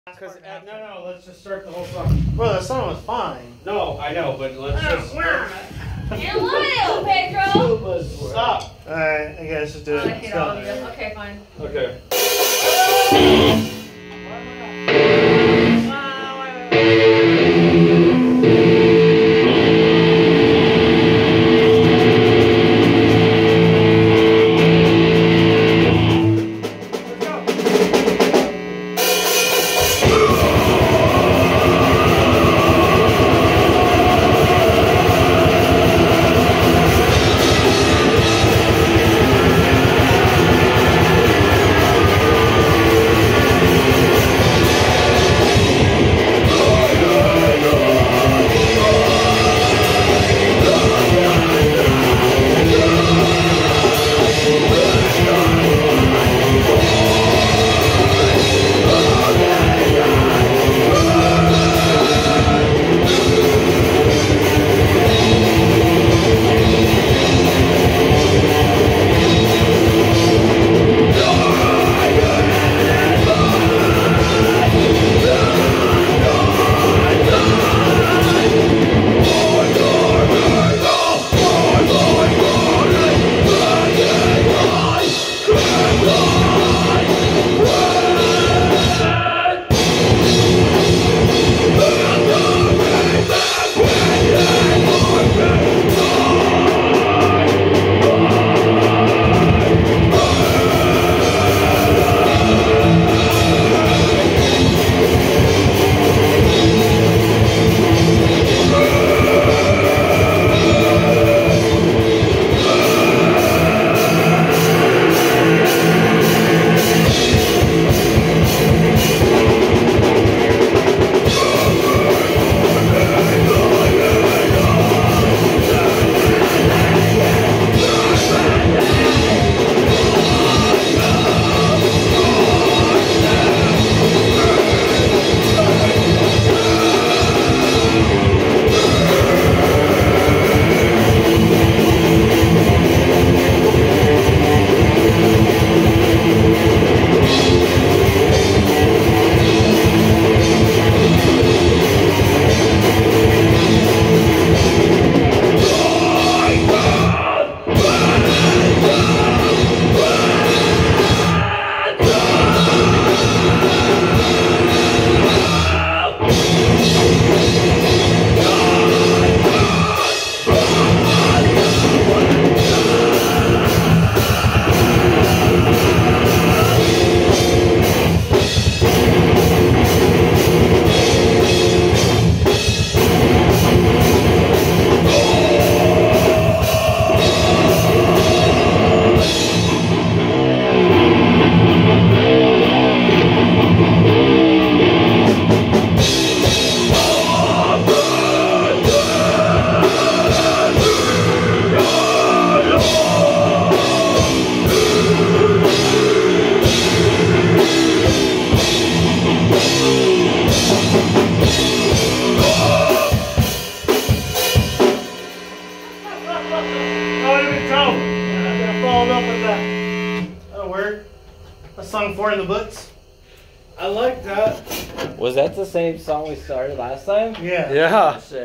Because no, let's just start the whole song. Bro, the song was fine. No, I know, but let's just. And Lyle, Pedro! Stop. Alright, I guess just do it. I hate all of you. Okay, fine. Okay. That'll work. A song 4 in the books. I like that. Was that the same song we started last time? Yeah. Yeah.